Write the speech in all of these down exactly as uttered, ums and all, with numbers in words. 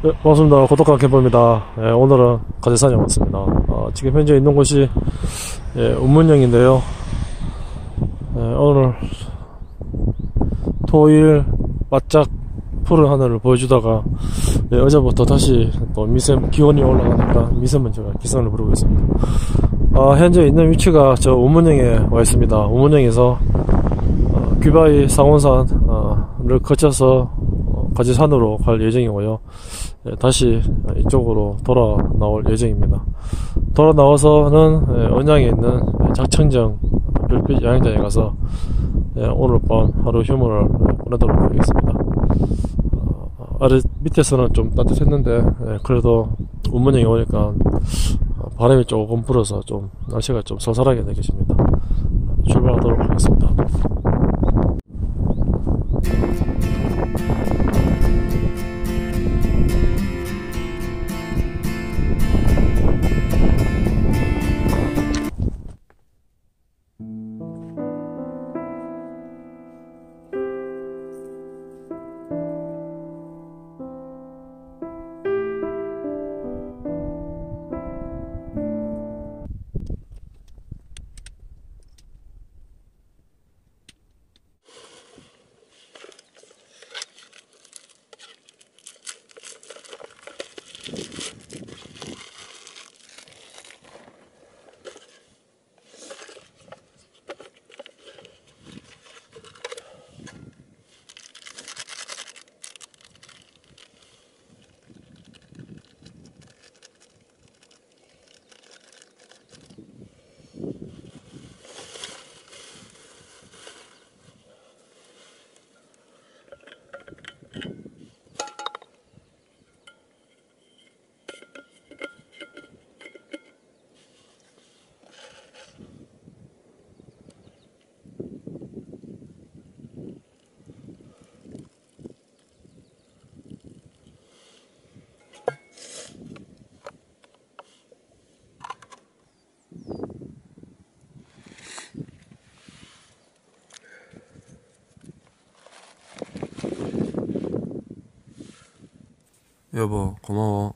네, 반갑습니다. 고독한 캠퍼입니다. 예, 오늘은 가재산에 왔습니다. 어, 지금 현재 있는 곳이 예, 운문역인데요. 예, 오늘 토일 바짝 푸른 하늘을 보여주다가 예, 어제부터 다시 또 미세 기온이 올라가니까 미세먼지가 기승을 부르고 있습니다. 어, 현재 있는 위치가 저 운문역에 와 있습니다. 운문역에서 어, 귀바이 상원산을 거쳐서 어, 가재산으로 갈 예정이고요. 예, 다시 이쪽으로 돌아 나올 예정입니다. 돌아 나와서는 예, 언양에 있는 작천정 별빛 야영장에 가서 예, 오늘 밤 하루 휴무를 보내도록 하겠습니다. 어, 아래 밑에서는 좀 따뜻했는데 예, 그래도 운문역에 오니까 바람이 조금 불어서 좀 날씨가 좀 쌀쌀하게 느껴집니다. 출발하도록 하겠습니다. 여보, 고마워.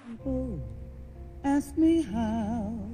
People ask me how